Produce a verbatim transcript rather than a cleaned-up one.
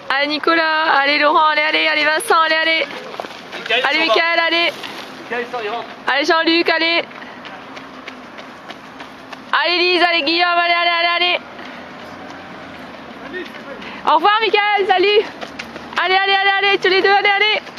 Allez Nicolas, allez Laurent, allez, allez, allez Vincent, allez, allez. Michael, Allez Mickaël, allez. Michael, il sort, il rentre. Allez Jean-Luc, allez. Allez Lise, allez Guillaume, allez, allez, allez, allez. Au revoir Mickaël, salut. Allez, allez, allez, allez, tous les deux, allez, allez.